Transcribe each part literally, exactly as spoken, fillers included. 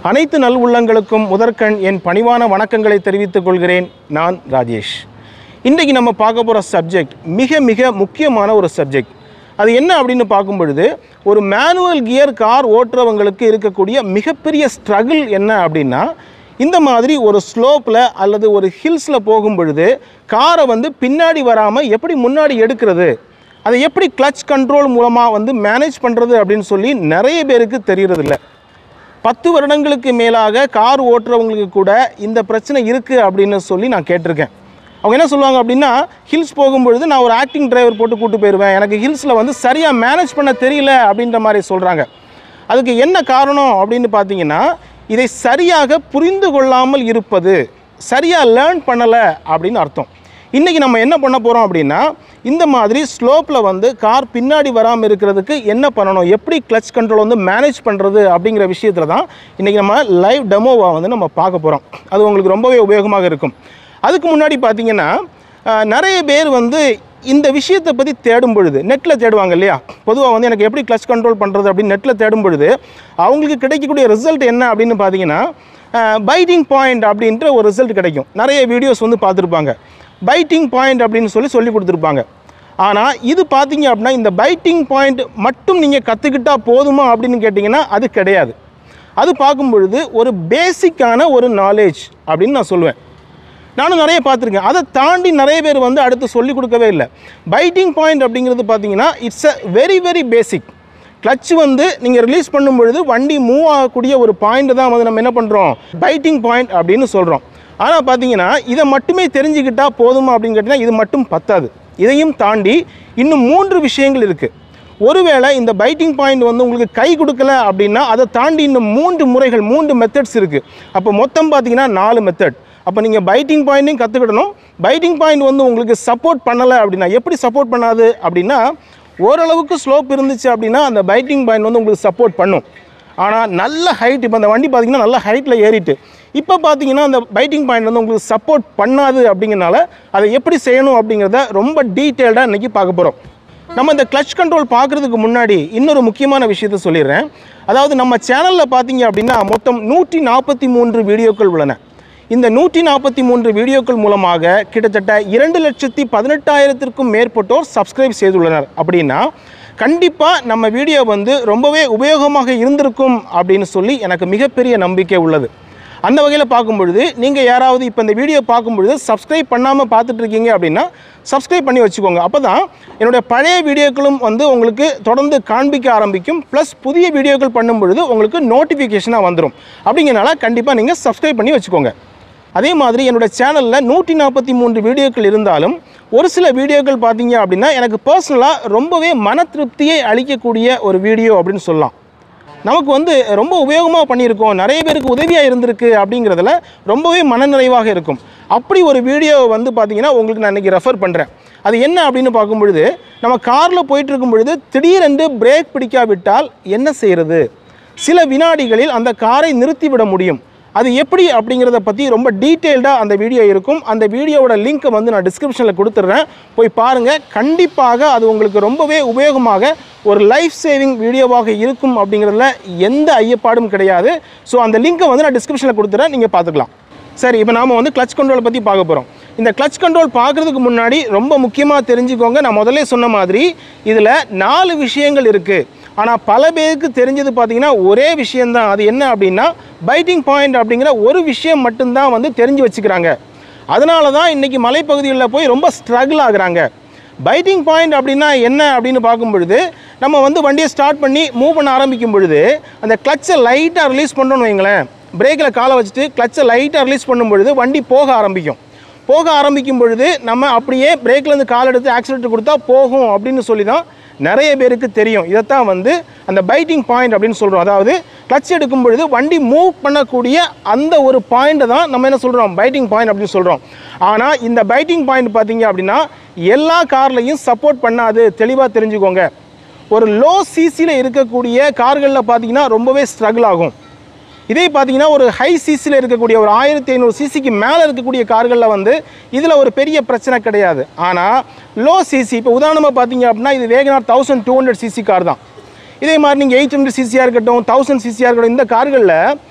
அனைத்து நல் உள்ளங்களுக்கும் முதற்கண் என் பணிவான வணக்கங்களை தெரிவித்துக் கொள்கிறேன். நான் ராஜேஷ். இன்றைக்கு நம்ம பார்க்க போகிற சப்ஜெக்ட் மிக மிக முக்கியமான ஒரு சப்ஜெக்ட். அது என்ன அப்படின்னு பார்க்கும் பொழுது, ஒரு மேனுவல் கியர் கார் ஓட்டுறவங்களுக்கு இருக்கக்கூடிய மிகப்பெரிய ஸ்ட்ரகிள் என்ன அப்படின்னா, இந்த மாதிரி ஒரு ஸ்லோப்பில் அல்லது ஒரு ஹில்ஸில் போகும் பொழுது காரை வந்து பின்னாடி வராமல் எப்படி முன்னாடி எடுக்கிறது, அதை எப்படி கிளச் கண்ட்ரோல் மூலமாக வந்து மேனேஜ் பண்ணுறது அப்படின்னு சொல்லி நிறைய பேருக்கு தெரியறதில்ல. பத்து வருடங்களுக்கு மேலாக கார் ஓட்டுறவங்களுக்கு கூட இந்த பிரச்சனை இருக்குது அப்படின்னு சொல்லி நான் கேட்டிருக்கேன். அவங்க என்ன சொல்லுவாங்க அப்படின்னா, ஹில்ஸ் போகும்பொழுது நான் ஒரு ஆக்டிங் டிரைவர் போட்டு கூட்டு போயிடுவேன், எனக்கு ஹில்ஸில் வந்து சரியாக மேனேஜ் பண்ண தெரியல அப்படின்ற மாதிரி சொல்கிறாங்க. அதுக்கு என்ன காரணம் அப்படின்னு பார்த்தீங்கன்னா, இதை சரியாக புரிந்து கொள்ளாமல் இருப்பது, சரியாக லேர்ன் பண்ணலை அப்படின்னு அர்த்தம். இன்றைக்கி நம்ம என்ன பண்ண போகிறோம் அப்படின்னா, இந்த மாதிரி ஸ்லோப்பில் வந்து கார் பின்னாடி வராமல் இருக்கிறதுக்கு என்ன பண்ணணும், எப்படி கிளச் கண்ட்ரோல் வந்து மேனேஜ் பண்ணுறது அப்படிங்கிற விஷயத்தில் தான் இன்றைக்கி நம்ம லைவ் டெமோவாக வந்து நம்ம பார்க்க போகிறோம். அது உங்களுக்கு ரொம்பவே உபயோகமாக இருக்கும். அதுக்கு முன்னாடி பார்த்தீங்கன்னா, நிறைய பேர் வந்து இந்த விஷயத்தை பற்றி தேடும் பொழுது நெட்டில் தேடுவாங்க இல்லையா. பொதுவாக வந்து எனக்கு எப்படி கிளச் கண்ட்ரோல் பண்ணுறது அப்படின்னு நெட்டில் தேடும் பொழுது அவங்களுக்கு கிடைக்கக்கூடிய ரிசல்ட் என்ன அப்படின்னு பார்த்தீங்கன்னா, பைட்டிங் பாயிண்ட் அப்படின்ற ஒரு ரிசல்ட் கிடைக்கும். நிறைய வீடியோஸ் வந்து பார்த்துருப்பாங்க. பைட்டிங் பாயிண்ட் அப்படின்னு சொல்லி சொல்லி கொடுத்துருப்பாங்க. ஆனால் இது பார்த்தீங்க அப்படின்னா, இந்த பைட்டிங் பாயிண்ட் மட்டும் நீங்கள் கற்றுக்கிட்டால் போதுமா அப்படின்னு கேட்டிங்கன்னா அது கிடையாது. அது பார்க்கும் பொழுது ஒரு பேசிக்கான ஒரு நாலேஜ் அப்படின்னு நான் சொல்லுவேன். நானும் நிறைய பார்த்துருக்கேன். அதை தாண்டி நிறைய பேர் வந்து அடுத்து சொல்லிக் கொடுக்கவே இல்லை. பைட்டிங் பாயிண்ட் அப்படிங்கிறது பார்த்தீங்கன்னா it's a very very basic. Clutch வந்து நீங்கள் ரிலீஸ் பண்ணும் பொழுது வண்டி மூவ் ஆகக்கூடிய ஒரு பாயிண்ட் தான் வந்து நம்ம என்ன பண்ணுறோம், பைட்டிங் பாயிண்ட் அப்படின்னு சொல்கிறோம். ஆனால் பார்த்தீங்கன்னா இதை மட்டுமே தெரிஞ்சுக்கிட்டால் போதுமா அப்படின்னு கேட்டிங்கன்னா இது மட்டும் பத்தாது. இதையும் தாண்டி இன்னும் மூன்று விஷயங்கள் இருக்குது. ஒருவேளை இந்த பைட்டிங் பாயிண்ட் வந்து உங்களுக்கு கை கொடுக்கல அப்படின்னா அதை தாண்டி இன்னும் மூன்று முறைகள், மூன்று மெத்தட்ஸ் இருக்குது. அப்போ மொத்தம் பார்த்தீங்கன்னா நாலு மெத்தட். அப்போ நீங்கள் பைட்டிங் பாயிண்ட்டையும் கற்றுக்கிடணும். பைட்டிங் பாயிண்ட் வந்து உங்களுக்கு சப்போர்ட் பண்ணலை அப்படின்னா, எப்படி சப்போர்ட் பண்ணாது அப்படின்னா, ஓரளவுக்கு ஸ்லோப் இருந்துச்சு அப்படின்னா அந்த பைட்டிங் பாயிண்ட் வந்து உங்களுக்கு சப்போர்ட் பண்ணும். ஆனால் நல்ல ஹைட், இப்போ அந்த வண்டி பார்த்திங்கன்னா நல்ல ஹைட்டில் ஏறிட்டு இப்போ பார்த்தீங்கன்னா அந்த பைட்டிங் பாயிண்ட் வந்து உங்களுக்கு சப்போர்ட் பண்ணாது. அப்படிங்கிறனால அதை எப்படி செய்யணும் அப்படிங்கிறத ரொம்ப டீட்டெயில்டாக இன்றைக்கி பார்க்க போகிறோம். நம்ம இந்த கிளச் கண்ட்ரோல் பார்க்குறதுக்கு முன்னாடி இன்னொரு முக்கியமான விஷயத்த சொல்லிடுறேன். அதாவது நம்ம சேனலில் பார்த்தீங்க அப்படின்னா மொத்தம் நூற்றி நாற்பத்தி மூன்று வீடியோக்கள் உள்ளன. இந்த நூற்றி நாற்பத்தி மூன்று வீடியோக்கள் மூலமாக கிட்டத்தட்ட இரண்டு லட்சத்தி பதினெட்டாயிரத்திற்கும் மேற்பட்டோர் சப்ஸ்கிரைப் செய்துள்ளனர். அப்படின்னா கண்டிப்பாக நம்ம வீடியோ வந்து ரொம்பவே உபயோகமாக இருந்திருக்கும் அப்படின்னு சொல்லி எனக்கு மிகப்பெரிய நம்பிக்கை உள்ளது. அந்த வகையில் பார்க்கும் பொழுது நீங்கள் யாராவது இப்போ இந்த வீடியோ பார்க்கும் பொழுது சப்ஸ்கிரைப் பண்ணாமல் பார்த்துட்ருக்கீங்க அப்படின்னா சப்ஸ்கிரைப் பண்ணி வச்சுக்கோங்க. அப்போ தான் என்னுடைய பழைய வீடியோக்களும் வந்து உங்களுக்கு தொடர்ந்து காண்பிக்க ஆரம்பிக்கும். ப்ளஸ் புதிய வீடியோக்கள் பண்ணும் பொழுது உங்களுக்கு நோட்டிஃபிகேஷனாக வந்துடும். அப்படிங்கிறனால கண்டிப்பாக நீங்கள் சப்ஸ்கிரைப் பண்ணி வச்சுக்கோங்க. அதே மாதிரி என்னோடய சேனலில் நூற்றி நாற்பத்தி மூன்று வீடியோக்கள் இருந்தாலும் ஒரு சில வீடியோக்கள் பார்த்தீங்க அப்படின்னா எனக்கு பர்சனலாக ரொம்பவே மன திருப்தியை அளிக்கக்கூடிய ஒரு வீடியோ அப்படின்னு சொல்லலாம். நமக்கு வந்து ரொம்ப உபயோகமாக பண்ணியிருக்கோம், நிறைய பேருக்கு உதவியாக இருந்திருக்கு அப்படிங்கிறதுல ரொம்பவே மனநிறைவாக இருக்கும். அப்படி ஒரு வீடியோ வந்து பார்த்திங்கன்னா உங்களுக்கு நான் இன்றைக்கி ரெஃபர் பண்ணுறேன். அது என்ன அப்படின்னு பார்க்கும் பொழுது, நம்ம காரில் போயிட்டுருக்கும் பொழுது திடீரென்று பிரேக் பிடிக்காவிட்டால் என்ன செய்கிறது, சில வினாடிகளில் அந்த காரை நிறுத்திவிட முடியும். அது எப்படி அப்படிங்கிறத பற்றி ரொம்ப டீட்டெயில்டாக அந்த வீடியோ இருக்கும். அந்த வீடியோவோட லிங்க்கை வந்து நான் டிஸ்கிரிப்ஷனில் கொடுத்துட்றேன், போய் பாருங்கள். கண்டிப்பாக அது உங்களுக்கு ரொம்பவே உபயோகமாக ஒரு லைஃப் சேவிங் வீடியோவாக இருக்கும் அப்படிங்கிறதுல எந்த ஐயப்பாடும் கிடையாது. ஸோ அந்த லிங்க்கை வந்து நான் டிஸ்கிரிப்ஷனில் கொடுத்துட்றேன், நீங்கள் பார்த்துக்கலாம். சரி, இப்போ நாம் வந்து கிளச் கண்ட்ரோலை பற்றி பார்க்க போகிறோம். இந்த கிளச் கண்ட்ரோல் பார்க்குறதுக்கு முன்னாடி ரொம்ப முக்கியமாக தெரிஞ்சுக்கோங்க, நான் முதல்ல சொன்ன மாதிரி இதில் நாலு விஷயங்கள் இருக்குது. ஆனால் பல பேருக்கு தெரிஞ்சது பார்த்திங்கன்னா ஒரே விஷயந்தான். அது என்ன அப்படின்னா பைட்டிங் பாயிண்ட் அப்படிங்கிற ஒரு விஷயம் மட்டும்தான் வந்து தெரிஞ்சு வச்சுக்கிறாங்க. அதனால தான் இன்றைக்கி மலைப்பகுதிகளில் போய் ரொம்ப ஸ்ட்ரகிள் ஆகுறாங்க. பைட்டிங் பாயிண்ட் அப்படின்னா என்ன அப்படின்னு பார்க்கும் பொழுது, நம்ம வந்து வண்டியை ஸ்டார்ட் பண்ணி மூவ் பண்ண ஆரம்பிக்கும் பொழுது அந்த கிளச்சை லைட்டாக ரிலீஸ் பண்ணணும்னு வைங்களேன், பிரேக்கில் காலை வச்சுட்டு கிளச்சை லைட்டாக ரிலீஸ் பண்ணும் பொழுது வண்டி போக ஆரம்பிக்கும். போக ஆரம்பிக்கும் பொழுது நம்ம அப்படியே பிரேக்லேருந்து கால் எடுத்து ஆக்சிலேட்டர் கொடுத்தா போகும் அப்படின்னு சொல்லி தான் நிறைய பேருக்கு தெரியும். இதைத்தான் வந்து அந்த பைட்டிங் பாயிண்ட் அப்படின்னு சொல்கிறோம். அதாவது கிளச் எடுக்கும் பொழுது வண்டி மூவ் பண்ணக்கூடிய அந்த ஒரு பாயிண்ட்டை தான் நம்ம என்ன சொல்கிறோம், பைட்டிங் பாயிண்ட் அப்படின்னு சொல்கிறோம். ஆனால் இந்த பைட்டிங் பாயிண்ட் பார்த்தீங்க அப்படின்னா எல்லா கார்லையும் சப்போர்ட் பண்ணாது, தெளிவாக தெரிஞ்சுக்கோங்க. ஒரு லோ சிசியில் இருக்கக்கூடிய கார்களில் பார்த்தீங்கன்னா ரொம்பவே ஸ்ட்ரகிள் ஆகும். இதே பார்த்தீங்கன்னா ஒரு ஹை சிசியில் இருக்கக்கூடிய ஒரு ஆயிரத்தி ஐநூறு சிசிக்கு மேலே இருக்கக்கூடிய கார்களில் வந்து இதில் ஒரு பெரிய பிரச்சனை கிடையாது. ஆனால் லோ சிசி, இப்போ உதாரணமாக பார்த்தீங்க அப்படின்னா இது Wagon R thousand two hundred CC car தான். இதே மாதிரி நீங்கள் எயிட் ஹண்ட்ரட் சிசியாக இருக்கட்டும், தௌசண்ட் சிசியாக இருக்கட்டும், இந்த கார்களில்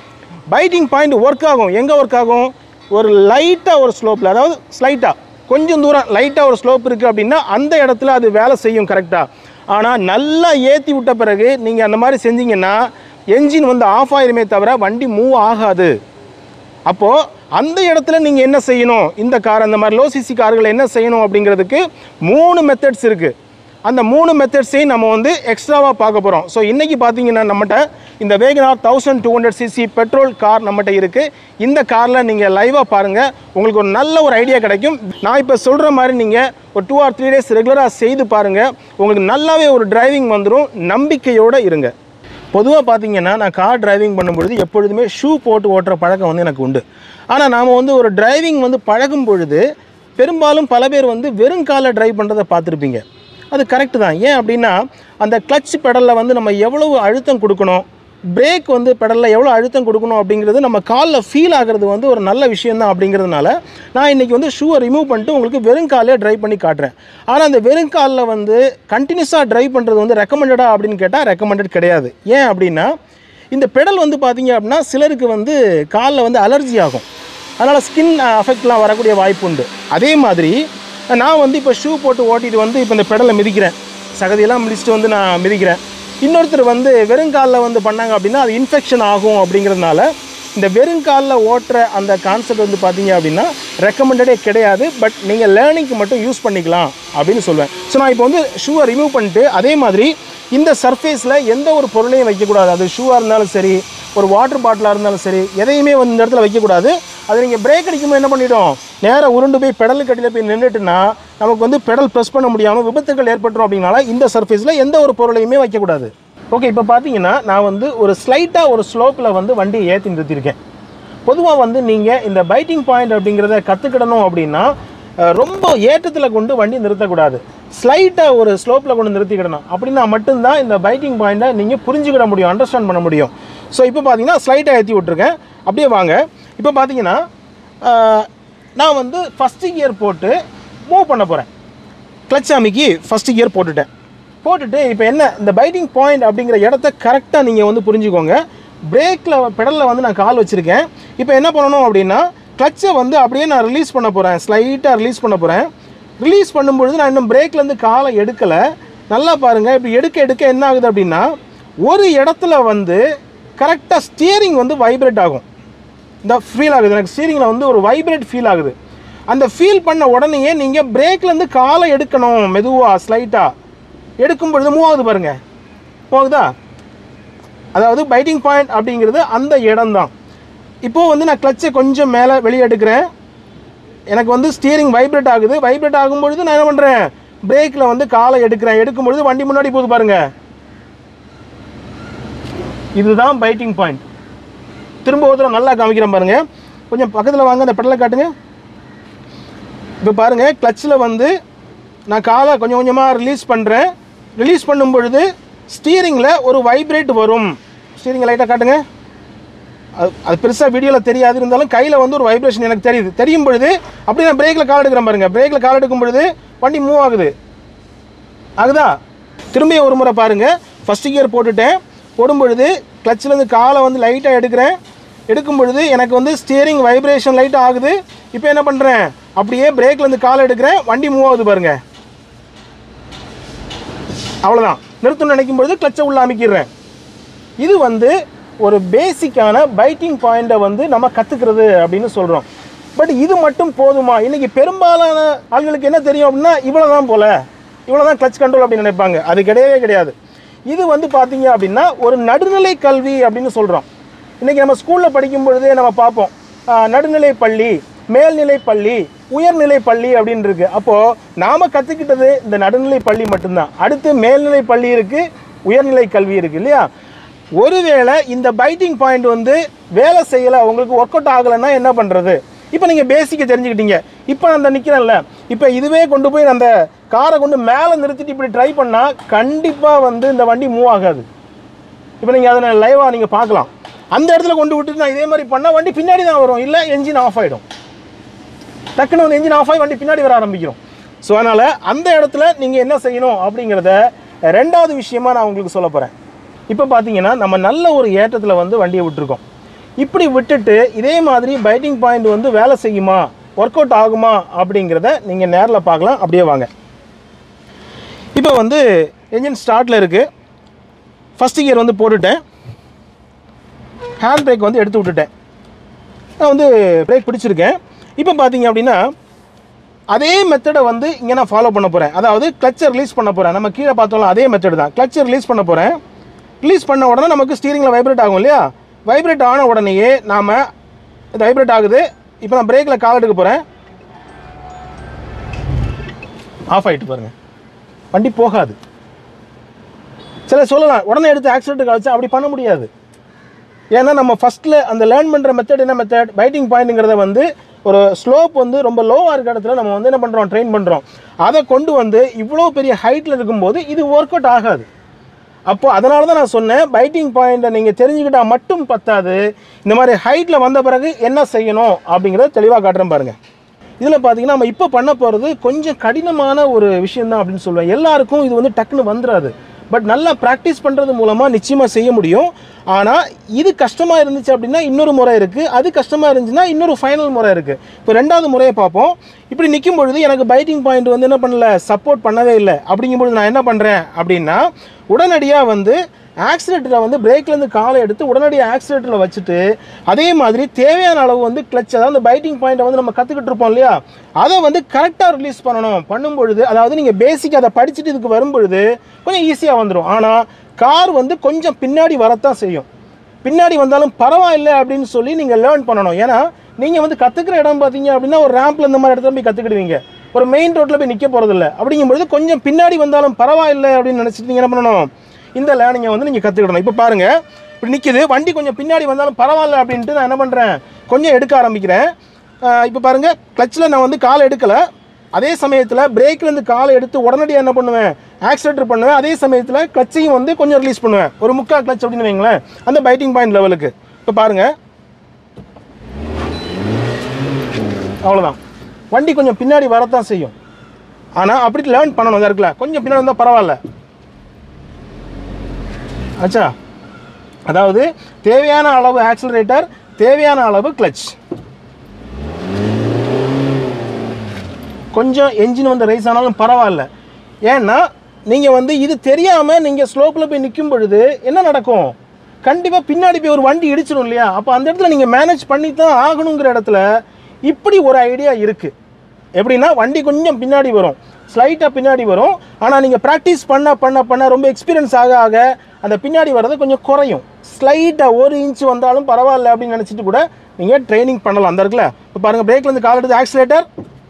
பைட்டிங் பாயிண்ட் ஒர்க் ஆகும். எங்கே ஒர்க் ஆகும்? ஒரு லைட்டாக ஒரு ஸ்லோப்பில், அதாவது ஸ்லைட்டாக கொஞ்சம் தூரம் லைட்டாக ஒரு ஸ்லோப் இருக்குது அப்படின்னா அந்த இடத்துல அது வேலை செய்யும் கரெக்டாக. ஆனால் நல்லா ஏற்றி விட்ட பிறகு நீங்கள் அந்த மாதிரி செஞ்சீங்கன்னா என்ஜின் வந்து ஆஃப் ஆயிருமே தவிர வண்டி மூவ் ஆகாது. அப்போது அந்த இடத்துல நீங்கள் என்ன செய்யணும்? இந்த கார், அந்த மாதிரி லோ சிசி கார்களை என்ன செய்யணும் அப்படிங்கிறதுக்கு மூணு மெத்தட்ஸ் இருக்குது. அந்த மூணு மெத்தட்ஸையும் நம்ம வந்து எக்ஸ்ட்ராவாக பார்க்க போகிறோம். ஸோ இன்றைக்கி பார்த்தீங்கன்னா நம்மகிட்ட இந்த Wagon R thousand two hundred CC petrol car நம்மகிட்ட இருக்குது. இந்த காரில் நீங்கள் லைவாக பாருங்கள், உங்களுக்கு ஒரு நல்ல ஒரு ஐடியா கிடைக்கும். நான் இப்போ சொல்கிற மாதிரி நீங்கள் ஒரு டூ ஆர் த்ரீ டேஸ் ரெகுலராக செய்து பாருங்கள், உங்களுக்கு நல்லாவே ஒரு டிரைவிங் வந்துடும். நம்பிக்கையோடு இருங்க. பொதுவாக பார்த்தீங்கன்னா நான் கார் டிரைவிங் பண்ணும்பொழுது எப்பொழுதுமே ஷூ போட்டு ஓட்டுற பழக்கம் வந்து எனக்கு உண்டு. ஆனால் நாம் வந்து ஒரு டிரைவிங் வந்து பழகும் பொழுது பெரும்பாலும் பல பேர் வந்து வெறும் காலை ட்ரைவ் பண்ணுறதை பார்த்துருப்பீங்க. அது கரெக்டு தான். ஏன் அப்படின்னா அந்த கிளட்ச் பெடலில் வந்து நம்ம எவ்வளவு அழுத்தம் கொடுக்கணும், பிரேக் வந்து பெடலில் எவ்வளோ அழுத்தம் கொடுக்கணும் அப்படிங்கிறது நம்ம காலில் ஃபீல் ஆகிறது வந்து ஒரு நல்ல விஷயந்தான். அப்படிங்கிறதுனால நான் இன்றைக்கி வந்து ஷூவை ரிமூவ் பண்ணிட்டு உங்களுக்கு வெறும் காலே ட்ரைவ் பண்ணி காட்டுறேன். ஆனால் அந்த வெறும் காலில் வந்து கண்டினியூஸாக ட்ரைவ் பண்ணுறது வந்து ரெக்கமெண்டடா அப்படின்னு கேட்டால் ரெக்கமெண்டட் கிடையாது. ஏன் அப்படின்னா இந்த பெடல் வந்து பார்த்தீங்க அப்படின்னா சிலருக்கு வந்து காலில் வந்து அலர்ஜி ஆகும். அதனால் ஸ்கின் அஃபெக்ட்லாம் வரக்கூடிய வாய்ப்பு உண்டு. அதே மாதிரி நான் வந்து இப்போ ஷூ போட்டு ஓட்டிட்டு வந்து இப்போ இந்த பெடலை மிதிக்கிறேன், சகதியெல்லாம் மிதிச்சுட்டு வந்து நான் மிதிக்கிறேன். இன்னொருத்தர் வந்து வெறுங்காலில் வந்து பண்ணாங்க அப்படின்னா அது இன்ஃபெக்ஷன் ஆகும். அப்படிங்கிறதுனால இந்த வெறுங்காலில் ஓட்டுற அந்த கான்செப்ட் வந்து பார்த்தீங்க அப்படின்னா ரெக்கமெண்டடே கிடையாது. பட் நீங்கள் லேர்னிங்க்கு மட்டும் யூஸ் பண்ணிக்கலாம் அப்படின்னு சொல்லுவேன். ஸோ நான் இப்போ வந்து ஷூவை ரிமூவ் பண்ணிட்டு அதே மாதிரி இந்த சர்ஃபேஸில் எந்த ஒரு பொருளையும் வைக்கக்கூடாது. அது ஷூவாக இருந்தாலும் சரி, ஒரு வாட்டர் பாட்டிலாக இருந்தாலும் சரி, எதையுமே வந்து இந்த இடத்துல வைக்கக்கூடாது. அது நீங்கள் பிரேக் அடிக்கும்போது என்ன பண்ணிவிடும், நேராக உருண்டு போய் பெடல் கட்டியில் போய் நின்றுட்டுனா நமக்கு வந்து பெடல் ப்ரெஸ் பண்ண முடியாமல் விபத்துகள் ஏற்பட்டுரும். அப்படின்னால இந்த சர்ஃபேஸில் எந்த ஒரு பொருளையுமே வைக்கக்கூடாது. ஓகே, இப்போ பார்த்தீங்கன்னா நான் வந்து ஒரு ஸ்லைட்டாக ஒரு ஸ்லோப்பில் வந்து வண்டியை ஏற்றி நிறுத்தியிருக்கேன். பொதுவாக வந்து நீங்கள் இந்த பைட்டிங் பாயிண்ட் அப்படிங்கிறத கற்றுக்கிடணும் அப்படின்னா ரொம்ப ஏற்றத்தில் கொண்டு வண்டி நிறுத்தக்கூடாது. ஸ்லைட்டாக ஒரு ஸ்லோப்பில் கொண்டு நிறுத்திக்கிடணும். அப்படின்னா மட்டும்தான் இந்த பைட்டிங் பாயிண்ட்டை நீங்கள் புரிஞ்சுக்கிட முடியும், அண்டர்ஸ்டாண்ட் பண்ண முடியும். ஸோ இப்போ பார்த்தீங்கன்னா ஸ்லைட்டாக ஏற்றி விட்ருக்கேன். அப்படியே வாங்க. இப்போ பார்த்தீங்கன்னா நான் வந்து ஃபஸ்ட்டு கியர் போட்டு மூவ் பண்ண போகிறேன். கிளட்ச் அமைக்கி ஃபஸ்ட்டு கியர் போட்டுட்டேன். போட்டுட்டு இப்போ என்ன இந்த பைட்டிங் பாயிண்ட் அப்படிங்கிற இடத்த கரெக்டாக நீங்கள் வந்து புரிஞ்சுக்கோங்க. பிரேக்கில் பெடலில் வந்து நான் கால் வச்சுருக்கேன். இப்போ என்ன பண்ணணும் அப்படின்னா கிளட்சை வந்து அப்படியே நான் ரிலீஸ் பண்ண போகிறேன். ஸ்லைட்டாக ரிலீஸ் பண்ண போகிறேன். ரிலீஸ் பண்ணும்பொழுது நான் இன்னும் பிரேக்லேருந்து காலை எடுக்கலை. நல்லா பாருங்கள், இப்படி எடுக்க எடுக்க என்ன ஆகுது அப்படின்னா ஒரு இடத்துல வந்து கரெக்டாக ஸ்டியரிங் வந்து வைப்ரேட் ஆகும். இந்த ஃபீல் ஆகுது எனக்கு, ஸ்டீரிங்கில் வந்து ஒரு வைப்ரேட் ஃபீல் ஆகுது. அந்த ஃபீல் பண்ண உடனேயே நீங்கள் பிரேக்லேருந்து காலை எடுக்கணும். மெதுவாக ஸ்லைட்டாக எடுக்கும் பொழுது மூவ் ஆகுது பாருங்கள், போகுதா? அதாவது பைட்டிங் பாயிண்ட் அப்படிங்கிறது அந்த இடம் தான். இப்போது வந்து நான் கிளட்சை கொஞ்சம் மேலே வெளியே எடுக்கிறேன். எனக்கு வந்து ஸ்டீரிங் வைப்ரேட் ஆகுது. வைப்ரேட் ஆகும்பொழுது நான் என்ன பண்ணுறேன், பிரேக்கில் வந்து காலை எடுக்கிறேன். எடுக்கும்பொழுது வண்டி முன்னாடி போகுது பாருங்கள். இதுதான் பைட்டிங் பாயிண்ட். திரும்ப ஒரு நல்லா காமிக்கிறேன் பாருங்கள். கொஞ்சம் பக்கத்தில் வாங்க, அந்த பெடலை காட்டுங்க. இப்போ பாருங்கள், கிளட்சில் வந்து நான் காலை கொஞ்சம் கொஞ்சமாக ரிலீஸ் பண்ணுறேன். ரிலீஸ் பண்ணும் பொழுது ஸ்டீரிங்கில் ஒரு வைப்ரேட் வரும். ஸ்டீரிங்கை லைட்டாக காட்டுங்க. அது அது பெருசாக வீடியோவில் தெரியாது, இருந்தாலும் கையில் வந்து ஒரு வைப்ரேஷன் எனக்கு தெரியுது. தெரியும் பொழுது அப்படியே நான் பிரேக்கில் கால் எடுக்கிறேன் பாருங்கள். பிரேக்கில் கால் எடுக்கும் பொழுது வண்டி மூவ் ஆகுது. ஆகுதா? திரும்பியும் ஒரு முறை பாருங்கள். ஃபஸ்ட்டு கியர் போட்டுட்டேன். போடும் பொழுது கிளட்சிலேருந்து காலை வந்து லைட்டாக எடுக்கிறேன். எடுக்கும் பொழுது எனக்கு வந்து ஸ்டியரிங் வைப்ரேஷன் லைட்டாக ஆகுது. இப்போ என்ன பண்ணுறேன், அப்படியே பிரேக்லேருந்து காலை எடுக்கிறேன். வண்டி மூவ் ஆகுது பாருங்கள். அவ்வளோதான். நிறுத்தணும்னு நினைக்கும் பொழுது கிளட்சை உள்ள அமைக்கிறேன். இது வந்து ஒரு பேசிக்கான பைட்டிங் பாயிண்ட்டை வந்து நம்ம கற்றுக்கிறது அப்படின்னு சொல்கிறோம். பட் இது மட்டும் போதுமா? இன்றைக்கி பெரும்பாலான ஆள்களுக்கு என்ன தெரியும் அப்படின்னா இவ்வளோ தான் போல், இவ்வளோ தான் கிளட்ச் கண்ட்ரோல் அப்படின்னு நினைப்பாங்க. அது கிடையவே கிடையாது. இது வந்து பார்த்தீங்க அப்படின்னா ஒரு நடுநிலை கல்வி அப்படின்னு சொல்கிறோம். இன்றைக்கி நம்ம ஸ்கூலில் படிக்கும் பொழுதே நம்ம பார்ப்போம், நடுநிலை பள்ளி, மேல்நிலை பள்ளி, உயர்நிலை பள்ளி அப்படின்னு இருக்குது. அப்போது நாம் கற்றுக்கிட்டது இந்த நடுநிலை பள்ளி மட்டும்தான். அடுத்து மேல்நிலை பள்ளி இருக்குது, உயர்நிலை கல்வி இருக்குது இல்லையா? ஒருவேளை இந்த பைட்டிங் பாயிண்ட் வந்து வேலை செய்யலை, உங்களுக்கு ஒர்க் அவுட் ஆகலைன்னா என்ன பண்ணுறது? இப்போ நீங்கள் பேசிக்கை தெரிஞ்சுக்கிட்டீங்க. இப்போ நான் அந்த நிற்கிறேன்ல, இப்போ இதுவே கொண்டு போய் அந்த காரை கொண்டு மேலே நிறுத்திட்டு இப்படி ட்ரை பண்ணால் கண்டிப்பாக வந்து இந்த வண்டி மூவ் ஆகாது. இப்போ நீங்கள் அதை லைவாக நீங்கள் பார்க்கலாம். அந்த இடத்துல கொண்டு விட்டுட்டு நான் இதே மாதிரி பண்ணால் வண்டி பின்னாடி தான் வரும், இல்லை என்ஜின் ஆஃப் ஆகிடும். டக்குன்னு வந்து என்ஜின் ஆஃப் ஆகி வண்டி பின்னாடி வர ஆரம்பிக்கிறோம். ஸோ அதனால் அந்த இடத்துல நீங்கள் என்ன செய்யணும் அப்படிங்கிறத ரெண்டாவது விஷயமாக நான் உங்களுக்கு சொல்ல போகிறேன். இப்போ பார்த்தீங்கன்னா நம்ம நல்ல ஒரு ஏற்றத்தில் வந்து வண்டியை விட்டுருக்கோம். இப்படி விட்டுட்டு இதே மாதிரி பைட்டிங் பாயிண்ட் வந்து வேலை செய்யுமா, ஒர்க் அவுட் ஆகுமா அப்படிங்கிறத நீங்கள் நேரில் பார்க்கலாம். அப்படியே வாங்க. இப்போ வந்து என்ஜின் ஸ்டார்ட்டில் இருக்குது. ஃபஸ்ட் கியர் வந்து போட்டுட்டேன். ஹேண்ட் பிரேக் வந்து எடுத்து விட்டுட்டேன். நான் வந்து பிரேக் பிடிச்சிருக்கேன். இப்போ பார்த்தீங்க அப்படின்னா அதே மெத்தடை வந்து இங்கே நான் ஃபாலோ பண்ண போகிறேன். அதாவது கிளச்சை ரிலீஸ் பண்ண போகிறேன். நம்ம கீழே பார்த்தோம்ல அதே மெத்தட் தான். கிளச்சை ரிலீஸ் பண்ண போகிறேன். ரிலீஸ் பண்ண உடனே நமக்கு ஸ்டீரிங்கில் வைப்ரேட் ஆகும் இல்லையா? வைப்ரேட் ஆன உடனேயே நாம் இது வைப்ரேட் ஆகுது. இப்போ நான் பிரேக்கில் கால் எடுக்க போகிறேன். ஆஃப் ஆகிட்டு பாருங்கள், வண்டி போகாது. சில சொல்லலாம் உடனே எடுத்து ஆக்சிடென்ட் கழிச்சா, அப்படி பண்ண முடியாது. ஏன்னா நம்ம ஃபஸ்ட்டில் அந்த லேர்ன் பண்ணுற மெத்தட் என்ன மெத்தட், பைட்டிங் பாயிண்ட்டுங்கிறத வந்து ஒரு ஸ்லோப் வந்து ரொம்ப லோவாக இருக்க இடத்துல நம்ம வந்து என்ன பண்ணுறோம், ட்ரெயின் பண்ணுறோம். அதை கொண்டு வந்து இவ்வளோ பெரிய ஹைட்டில் இருக்கும்போது இது ஒர்க் அவுட் ஆகாது. அப்போது அதனால தான் நான் சொன்னேன், பைட்டிங் பாயிண்ட்டை நீங்கள் தெரிஞ்சுக்கிட்டால் மட்டும் பத்தாது, இந்த மாதிரி ஹைட்டில் வந்த பிறகு என்ன செய்யணும் அப்படிங்கிறத தெளிவாக காட்டுறேன் பாருங்கள். இதில் பார்த்தீங்கன்னா நம்ம இப்போ பண்ண போகிறது கொஞ்சம் கடினமான ஒரு விஷயந்தான் அப்படின்னு சொல்லுவேன். எல்லாருக்கும் இது வந்து டக்குன்னு வந்துடாது. பட் நல்லா ப்ராக்டிஸ் பண்ணுறது மூலமாக நிச்சயமாக செய்ய முடியும். ஆனால் இது கஷ்டமாக இருந்துச்சு அப்படின்னா இன்னொரு முறை இருக்குது, அது கஷ்டமாக இருந்துச்சுன்னா இன்னொரு ஃபைனல் முறை இருக்குது. இப்போ ரெண்டாவது முறையை பார்ப்போம். இப்படி நிற்கும் பொழுது எனக்கு பைட்டிங் பாயிண்ட் வந்து என்ன பண்ணல, சப்போர்ட் பண்ணவே இல்லை. அப்படிங்கும்பொழுது நான் என்ன பண்ணுறேன் அப்படின்னா உடனடியாக வந்து ஆக்சிலேட்டரை வந்து பிரேக்லேருந்து காலை எடுத்து உடனடியாக ஆக்சிலேட்டரில் வச்சுட்டு அதே மாதிரி தேவையான அளவு வந்து கிளச், அதாவது பைட்டிங் பாயிண்ட்டை வந்து நம்ம கற்றுக்கிட்டு இருப்போம் இல்லையா, அதை வந்து கரெக்டாக ரிலீஸ் பண்ணணும். பண்ணும்பொழுது அதாவது நீங்கள் பேசிக் அதை படிச்சுட்டு இதுக்கு வரும்பொழுது கொஞ்சம் ஈஸியாக வந்துடும். ஆனால் கார் வந்து கொஞ்சம் பின்னாடி வரத்தான் செய்யும். பின்னாடி வந்தாலும் பரவாயில்லை அப்படின்னு சொல்லி நீங்கள் லேர்ன் பண்ணணும். ஏன்னா நீங்கள் வந்து கற்றுக்கிற இடம் பார்த்தீங்க அப்படின்னா ஒரு ரேம்பில் இந்த மாதிரி இடத்துல போய் கற்றுக்கிடுவீங்க, ஒரு மெயின் ரோட்டில் போய் நிற்க போகிறதில்ல. அப்படிங்கும்பொழுது கொஞ்சம் பின்னாடி வந்தாலும் பரவாயில்லை அப்படின்னு நினச்சிட்டு நீங்கள் என்ன பண்ணணும், இந்த லேர்னிங்கை வந்து நீங்கள் கற்றுக்கிடணும். இப்போ பாருங்கள், இப்படி நிற்கிது வண்டி, கொஞ்சம் பின்னாடி வந்தாலும் பரவாயில்ல அப்படின்ட்டு நான் என்ன பண்ணுறேன், கொஞ்சம் எடுக்க ஆரம்பிக்கிறேன். இப்போ பாருங்கள், கிளச்சில் நான் வந்து காலை எடுக்கலை. அதே சமயத்தில் பிரேக்லேருந்து காலை எடுத்து உடனடியாக என்ன பண்ணுவேன், ஆக்சிலேட்டர் பண்ணுவேன். அதே சமயத்தில் கிளச்சையும் வந்து கொஞ்சம் ரிலீஸ் பண்ணுவேன், ஒரு முக்கால் கிளச் அப்படின்னு வைங்களேன், அந்த பைட்டிங் பாயிண்ட் லெவலுக்கு. இப்போ பாருங்கள், அவ்வளோதான். வண்டி கொஞ்சம் பின்னாடி வரத்தான் செய்யும். ஆனால் அப்படி லேர்ன் பண்ணணும். தான் இருக்குல்ல, கொஞ்சம் பின்னாடி வந்தால் பரவாயில்ல. ஆச்சா, அதாவது தேவையான அளவு ஆக்சிலரேட்டர், தேவையான அளவு கிளச். கொஞ்சம் என்ஜின் வந்து ரைஸ் ஆனாலும் பரவாயில்ல. ஏன்னா நீங்கள் வந்து இது தெரியாமல் நீங்கள் ஸ்லோப்பில் போய் நிற்கும் பொழுது என்ன நடக்கும், கண்டிப்பாக பின்னாடி போய் ஒரு வண்டி இடிச்சிடும் இல்லையா? அப்போ அந்த இடத்துல நீங்கள் மேனேஜ் பண்ணி தான் ஆகணுங்கிற இடத்துல இப்படி ஒரு ஐடியா இருக்குது. எப்படின்னா வண்டி கொஞ்சம் பின்னாடி வரும், ஸ்லைட்டாக பின்னாடி வரும். ஆனால் நீங்கள் ப்ராக்டிஸ் பண்ண பண்ண பண்ண ரொம்ப எக்ஸ்பீரியன்ஸ் ஆக ஆக அந்த பின்னாடி வர்றது கொஞ்சம் குறையும். ஸ்லைட்டாக ஒரு இன்ச்சு வந்தாலும் பரவாயில்ல அப்படின்னு நினச்சிட்டு கூட நீங்கள் ட்ரைனிங் பண்ணலாம். அந்த இருக்குல்ல, இப்போ பாருங்கள், பிரேக்லேருந்து கால் எடுத்து ஆக்சிலேட்டர்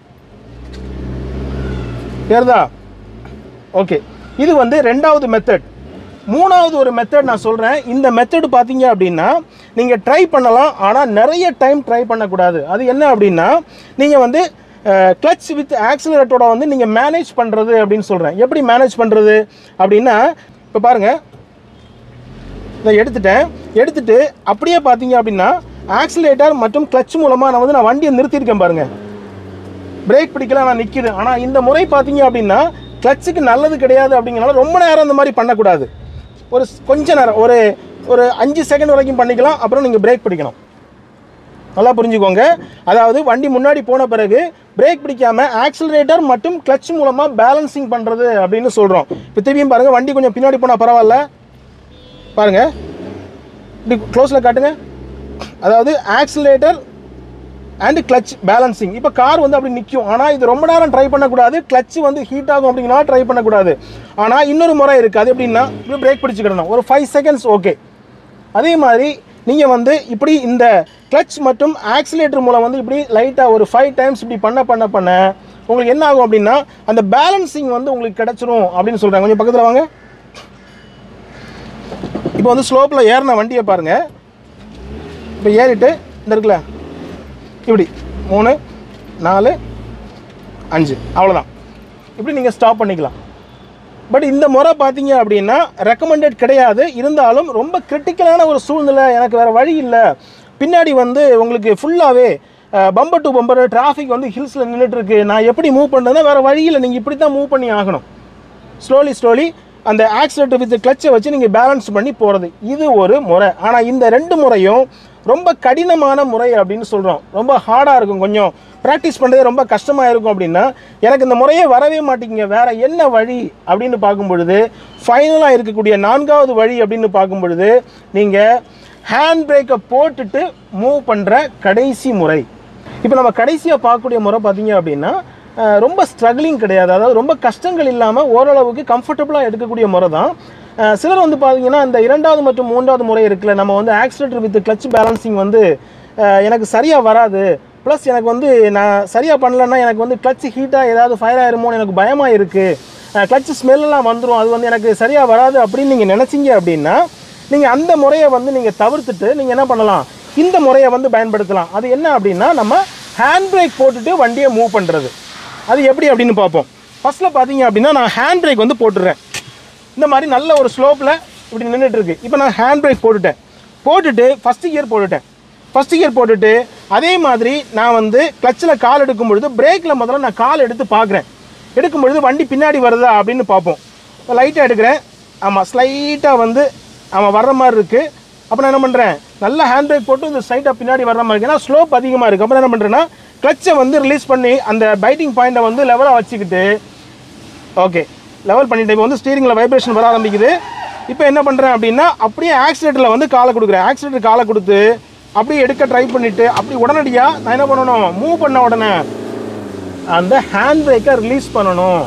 ஏறுதா? ஓகே, இது வந்து ரெண்டாவது மெத்தட். மூணாவது ஒரு மெத்தட் நான் சொல்கிறேன். இந்த மெத்தடு பார்த்தீங்க அப்படின்னா நீங்கள் ட்ரை பண்ணலாம், ஆனால் நிறைய டைம் ட்ரை பண்ணக்கூடாது. அது என்ன அப்படின்னா நீங்கள் வந்து கிளச் வித் ஆக்சிலரேட்டரோட வந்து நீங்கள் மேனேஜ் பண்ணுறது அப்படின்னு சொல்கிறேன். எப்படி மேனேஜ் பண்ணுறது அப்படின்னா, இப்போ பாருங்கள், இதை எடுத்துட்டேன். எடுத்துட்டு அப்படியே பார்த்தீங்க அப்படின்னா ஆக்சிலேட்டர் மற்றும் கிளச் மூலமாக நான் வந்து நான் வண்டியை நிறுத்தியிருக்கேன் பாருங்கள். பிரேக் பிடிக்கல, நான் நிற்கிது. ஆனால் இந்த முறை பார்த்தீங்க அப்படின்னா கிளச்சுக்கு நல்லது கிடையாது. அப்படிங்கிறனால ரொம்ப நேரம் இந்த மாதிரி பண்ணக்கூடாது. ஒரு கொஞ்ச நேரம், ஒரு ஒரு அஞ்சு செகண்ட் வரைக்கும் பண்ணிக்கலாம். அப்புறம் நீங்கள் பிரேக் பிடிக்கணும். நல்லா புரிஞ்சுக்கோங்க. அதாவது வண்டி முன்னாடி போன பிறகு பிரேக் பிடிக்காமல் ஆக்சிலரேட்டர் மற்றும் கிளச் மூலமாக பேலன்சிங் பண்ணுறது அப்படின்னு சொல்கிறோம். இப்போ திரும்பியும் பாருங்கள், வண்டி கொஞ்சம் பின்னாடி போனால் பரவாயில்ல. பாருங்கள், இப்படி க்ளோஸில் காட்டுங்க. அதாவது ஆக்சிலரேட்டர் அண்ட் கிளச் பேலன்சிங். இப்போ கார் வந்து அப்படி நிற்கும். ஆனால் இது ரொம்ப நேரம் ட்ரை பண்ணக்கூடாது. கிளச் வந்து ஹீட் ஆகும் அப்படின்னா ட்ரை பண்ணக்கூடாது. ஆனால் இன்னொரு முறை இருக்குது. அது எப்படின்னா, இப்படி பிரேக் பிடிச்சிக்கிடணும் ஒரு ஃபைவ் செகண்ட்ஸ். ஓகே, அதே மாதிரி நீங்கள் வந்து இப்படி இந்த கிளச் மற்றும் ஆக்சிலேட்டர் மூலம் வந்து இப்படி லைட்டாக ஒரு ஃபைவ் டைம்ஸ் இப்படி பண்ண பண்ண பண்ண உங்களுக்கு என்ன ஆகும் அப்படின்னா அந்த பேலன்சிங் வந்து உங்களுக்கு கிடச்சிரும் அப்படின்னு சொல்கிறாங்க. கொஞ்சம் பக்கத்தில் வாங்க. இப்போ வந்து ஸ்லோப்பில் ஏறின வண்டியை பாருங்கள். இப்போ ஏறிட்டு இந்த இருக்குல்ல, இப்படி மூணு நாலு அஞ்சு, அவ்வளோதான். இப்படி நீங்கள் ஸ்டாப் பண்ணிக்கலாம். பட் இந்த முறை பார்த்தீங்க அப்படின்னா ரெக்கமெண்டட் கிடையாது. இருந்தாலும் ரொம்ப கிரிட்டிக்கலான ஒரு சூழ்நிலை, எனக்கு வேறு வழி இல்லை, பின்னாடி வந்து உங்களுக்கு ஃபுல்லாகவே பம்பர் டு பம்பர் டிராஃபிக் வந்து ஹில்ஸில் நின்றுட்டுருக்கு, நான் எப்படி மூவ் பண்ணுறதுனா வேறு வழியில் நீங்கள் இப்படி தான் மூவ் பண்ணி ஆகணும். ஸ்லோலி ஸ்லோலி அந்த ஆக்சிலேட்டர் வித் கிளச்சை வச்சு நீங்கள் பேலன்ஸ் பண்ணி போகிறது, இது ஒரு முறை. ஆனால் இந்த ரெண்டு முறையும் ரொம்ப கடினமான முறை அப்படின்னு சொல்கிறோம், ரொம்ப ஹார்டாக இருக்கும், கொஞ்சம் ப்ராக்டிஸ் பண்ணுறதே ரொம்ப கஷ்டமாக இருக்கும் அப்படின்னா எனக்கு இந்த முறையே வரவே மாட்டேங்குங்க, வேறு என்ன வழி அப்படின்னு பார்க்கும் பொழுது ஃபைனலாக இருக்கக்கூடிய நான்காவது வழி அப்படின்னு பார்க்கும் பொழுது நீங்கள் ஹேண்ட் பிரேக்கை போட்டுட்டு மூவ் பண்ணுற கடைசி முறை. இப்போ நம்ம கடைசியாக பார்க்கக்கூடிய முறை பார்த்தீங்க அப்படின்னா ரொம்ப ஸ்ட்ரகிளிங் கிடையாது, அதாவது ரொம்ப கஷ்டங்கள் இல்லாமல் ஓரளவுக்கு கம்ஃபர்டபுளாக எடுக்கக்கூடிய முறை தான். சிலர் வந்து பார்த்தீங்கன்னா இந்த இரண்டாவது மற்றும் மூன்றாவது முறை இருக்குல்ல, நம்ம வந்து ஆக்சிலேட்டர் வித் கிளச் பேலன்சிங் வந்து எனக்கு சரியாக வராது, ப்ளஸ் எனக்கு வந்து நான் சரியாக பண்ணலன்னா எனக்கு வந்து கிளச் ஹீட்டாக ஏதாவது ஃபயர் ஆயிருமோன்னு எனக்கு பயமாக இருக்குது, கிளச் ஸ்மெல்லாம் வந்துடும், அது வந்து எனக்கு சரியாக வராது அப்படின்னு நீங்கள் நினச்சிங்க அப்படின்னா நீங்கள் அந்த முறையை வந்து நீங்கள் தவிர்த்துட்டு நீங்கள் என்ன பண்ணலாம், இந்த முறையை வந்து பயன்படுத்தலாம். அது என்ன அப்படின்னா நம்ம ஹேண்ட் பிரேக் போட்டுட்டு வண்டியை மூவ் பண்ணுறது. அது எப்படி அப்படின்னு பார்ப்போம். ஃபஸ்ட்டில் பார்த்தீங்க அப்படின்னா நான் ஹேண்ட் பிரேக் வந்து போட்டுடுறேன், இந்த மாதிரி நல்ல ஒரு ஸ்லோப்பில் இப்படி நின்றுட்டு இருக்கு. இப்போ நான் ஹேண்ட் பிரேக் போட்டுட்டேன், போட்டுட்டு ஃபஸ்ட்டு கியர் போட்டுட்டேன், ஃபஸ்ட்டு கியர் போட்டுட்டு அதே மாதிரி நான் வந்து கிளச்சில் கால் எடுக்கும் பொழுது பிரேக்கில் முதல்ல நான் கால் எடுத்து பார்க்குறேன், எடுக்கும் பொழுது வண்டி பின்னாடி வருதா அப்படின்னு பார்ப்போம். லைட்டாக எடுக்கிறேன், ஆமாம் ஸ்லைட்டாக வந்து ஆமாம் வர்ற மாதிரி இருக்குது. அப்போ நான் என்ன பண்ணுறேன், நல்ல ஹேண்ட் பிரேக் போட்டு இந்த ஸ்லைட்டாக பின்னாடி வர்ற மாதிரி இருக்குது, ஏன்னா ஸ்லோப் அதிகமாக இருக்குது. அப்புறம் என்ன பண்ணுறேன்னா கிளச்சை வந்து ரிலீஸ் பண்ணி அந்த பைட்டிங் பாயிண்ட்டை வந்து லெவலாக வச்சுக்கிட்டு ஓகே லெவல் பண்ணிவிட்டு இப்போ வந்து ஸ்டீரிங்கில் வைப்ரேஷன் வர ஆரம்பிக்குது. இப்போ என்ன பண்ணுறேன் அப்படின்னா அப்படியே ஆக்சிலேட்டரில் வந்து காலை கொடுக்குறேன், ஆக்சிலேட்டர் காலை கொடுத்து அப்படியே எடுக்க ட்ரை பண்ணிவிட்டு அப்படி உடனடியாக நான் என்ன பண்ணணும், மூவ் பண்ண உடனே அந்த ஹேண்ட் பிரேக்கை ரிலீஸ் பண்ணணும்.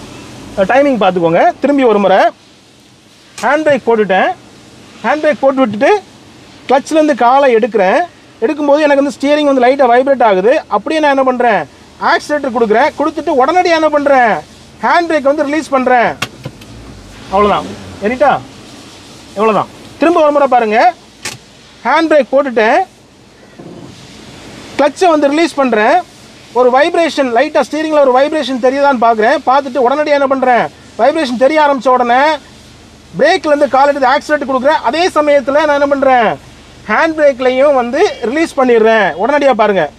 டைமிங் பார்த்துக்கோங்க. திரும்பி ஒரு முறை ஹேண்ட் பிரேக் போட்டுட்டேன், ஹேண்ட் பிரேக் போட்டு விட்டுட்டு கிளச்சிலேருந்து காலை எடுக்கிறேன், எடுக்கும்போது எனக்கு வந்து ஸ்டியரிங் வந்து லைட்டாக வைப்ரேட் ஆகுது. அப்படியே நான் என்ன பண்ணுறேன், ஆக்சிலேட்டர் கொடுக்குறேன், கொடுத்துட்டு உடனடியாக என்ன பண்ணுறேன், ஹேண்ட் பிரேக் வந்து ரிலீஸ் பண்ணுறேன். அவ்வளோதான், சரிட்டா, எவ்வளோதான். திரும்ப ஒரு முறை பாருங்கள், ஹேண்ட் பிரேக் போட்டுட்டேன், கிளச்சை வந்து ரிலீஸ் பண்ணுறேன், ஒரு வைப்ரேஷன் லைட்டாக ஸ்டீரிங்கில் ஒரு வைப்ரேஷன் தெரியுதான்னு பார்க்குறேன், பார்த்துட்டு உடனடியாக என்ன பண்ணுறேன், வைப்ரேஷன் தெரிய ஆரம்பித்த உடனே பிரேக்லேருந்து கால் எடுத்து ஆக்சிலேட்டர் கொடுக்குறேன். அதே சமயத்தில் நான் என்ன பண்ணுறேன், ஹேண்ட் பிரேக்லையும் வந்து ரிலீஸ் பண்ணிடுறேன், உடனடியாக பாருங்கள்,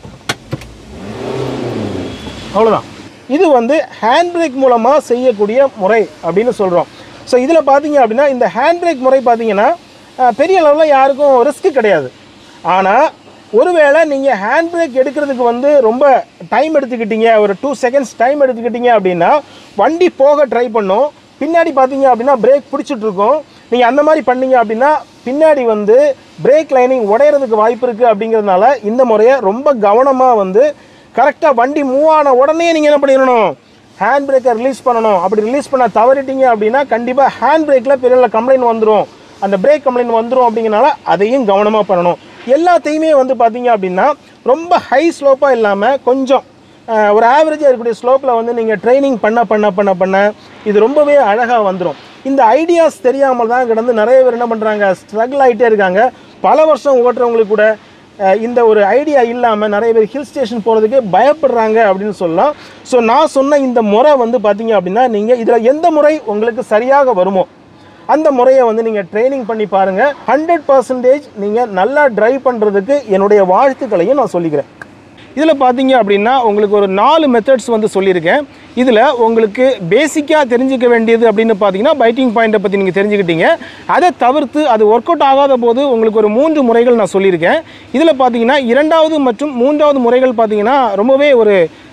அவ்வளோதான். இது வந்து ஹேண்ட் பிரேக் மூலமாக செய்யக்கூடிய முறை அப்படின்னு சொல்கிறோம். ஸோ இதில் பார்த்தீங்க அப்படின்னா இந்த ஹேண்ட் பிரேக் முறை பார்த்தீங்கன்னா பெரிய அளவில் யாருக்கும் ரிஸ்க்கு கிடையாது. ஆனால் ஒருவேளை நீங்கள் ஹேண்ட் பிரேக் எடுக்கிறதுக்கு வந்து ரொம்ப டைம் எடுத்துக்கிட்டீங்க, ஒரு டூ செகண்ட்ஸ் டைம் எடுத்துக்கிட்டீங்க அப்படின்னா வண்டி போக ட்ரை பண்ணும், பின்னாடி பார்த்தீங்க அப்படின்னா பிரேக் பிடிச்சிட்ருக்கோம். நீங்கள் அந்த மாதிரி பண்ணீங்க அப்படின்னா பின்னாடி வந்து பிரேக் லைனிங் உடையிறதுக்கு வாய்ப்பு இருக்குது. அப்படிங்கிறதுனால இந்த முறையை ரொம்ப கவனமாக வந்து கரெக்டாக வண்டி மூவ் ஆன உடனே நீங்கள் என்ன பண்ணிடணும், ஹேண்ட் பிரேக்கை ரிலீஸ் பண்ணணும். அப்படி ரிலீஸ் பண்ண தவறிட்டீங்க அப்படின்னா கண்டிப்பாக ஹேண்ட் பிரேக்கில் பெரிய கம்ப்ளைண்ட் வந்துடும், அந்த பிரேக் கம்ப்ளைண்ட் வந்துடும். அப்படிங்கிறனால அதையும் கவனமாக பண்ணணும். எல்லாத்தையுமே வந்து பார்த்தீங்க அப்படின்னா ரொம்ப ஹை ஸ்லோப்பாக இல்லாமல் கொஞ்சம் ஒரு ஆவரேஜாக இருக்கக்கூடிய ஸ்லோப்பில் வந்து நீங்கள் ட்ரைனிங் பண்ண பண்ண பண்ண பண்ண இது ரொம்பவே அழகாக வந்துடும். இந்த ஐடியாஸ் தெரியாமல் தான் கிடந்து நிறைய பேர் என்ன பண்ணுறாங்க, ஸ்ட்ரகிள் ஆகிட்டே இருக்காங்க. பல வருஷம் ஓட்டுறவங்களுக்கு கூட இந்த ஒரு ஐடியா இல்லாமல் நிறைய பேர் ஹில் ஸ்டேஷன் போகிறதுக்கு பயப்படுறாங்க அப்படின்னு சொல்லலாம். ஸோ நான் சொன்ன இந்த முறை வந்து பார்த்தீங்க அப்படின்னா நீங்கள் இதில் எந்த முறை உங்களுக்கு சரியாக வருமோ அந்த முறையை வந்து நீங்கள் ட்ரைனிங் பண்ணி பாருங்கள். ஹண்ட்ரட் பர்சன்டேஜ் நீங்கள் நல்லா ட்ரைவ் பண்ணுறதுக்கு என்னுடைய வாழ்த்துக்களையும் நான் சொல்லிக்கிறேன். இதில் பார்த்தீங்க அப்படின்னா உங்களுக்கு ஒரு நாலு மெத்தட்ஸ் வந்து சொல்லியிருக்கேன். இதில் உங்களுக்கு பேசிக்காக தெரிஞ்சிக்க வேண்டியது அப்படின்னு பார்த்தீங்கன்னா பைட்டிங் பாயிண்ட்டை பற்றி நீங்கள் தெரிஞ்சுக்கிட்டீங்க. அதை தவிர்த்து அது ஒர்க் அவுட் ஆகாத போது உங்களுக்கு ஒரு மூன்று முறைகள் நான் சொல்லியிருக்கேன். இதில் பார்த்தீங்கன்னா இரண்டாவது மற்றும் மூன்றாவது முறைகள் பார்த்தீங்கன்னா ரொம்பவே ஒரு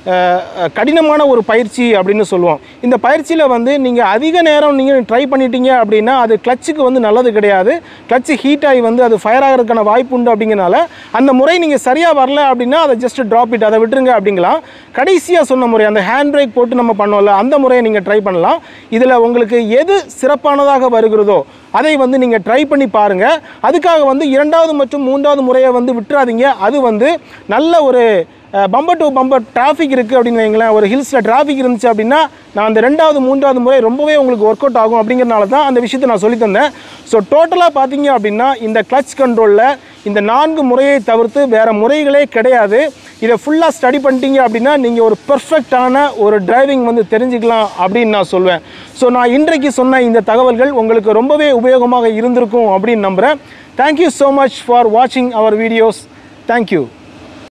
கடினமான ஒரு பயிற்சி அப்படின்னு சொல்லுவோம். இந்த பயிற்சியில் வந்து நீங்கள் அதிக நேரம் நீங்கள் ட்ரை பண்ணிட்டீங்க அப்படின்னா அது கிளச்சுக்கு வந்து நல்லது கிடையாது. கிளச்சு ஹீட் ஆகி வந்து அது ஃபயர் ஆகிறதுக்கான வாய்ப்பு உண்டு. அப்படிங்கிறனால அந்த முறை நீங்கள் சரியாக வரல அப்படின்னா அதை ஜஸ்ட் ட்ராப் இட், அதை விட்டுருங்க அப்படிங்கலாம். கடைசியாக சொன்ன முறை அந்த ஹேண்ட் பிரேக் போட்டு நம்ம பண்ணோம்ல அந்த முறையை நீங்கள் ட்ரை பண்ணலாம். இதில் உங்களுக்கு எது சிறப்பானதாக வருகிறதோ அதை வந்து நீங்கள் ட்ரை பண்ணி பாருங்கள். அதுக்காக வந்து இரண்டாவது மற்றும் மூன்றாவது முறையை வந்து விட்டுறாதீங்க. அது வந்து நல்ல ஒரு பம்பர் டு பம்பர் டிராஃபிக் இருக்குது அப்படின்னு வைங்களேன், ஒரு ஹில்ஸில் டிராஃபிக் இருந்துச்சு அப்படின்னா நான் அந்த ரெண்டாவது மூன்றாவது முறை ரொம்பவே உங்களுக்கு ஒர்க் அவுட் ஆகும். அப்படிங்கிறனால தான் அந்த விஷயத்தை நான் சொல்லி தந்தேன். ஸோ டோட்டலாக பார்த்தீங்க அப்படின்னா இந்த கிளச் கண்ட்ரோலில் இந்த நான்கு முறையை தவிர்த்து வேறு முறைகளே கிடையாது. இதை ஃபுல்லாக ஸ்டடி பண்ணிட்டீங்க அப்படின்னா நீங்கள் ஒரு பெர்ஃபெக்டான ஒரு டிரைவிங் வந்து தெரிஞ்சுக்கலாம் அப்படின்னு நான் சொல்வேன். ஸோ நான் இன்றைக்கு சொன்ன இந்த தகவல்கள் உங்களுக்கு ரொம்பவே உபயோகமாக இருந்திருக்கும் அப்படின்னு நம்புகிறேன். தேங்க்யூ ஸோ மச் ஃபார் வாட்சிங் அவர் வீடியோஸ். தேங்க்யூ.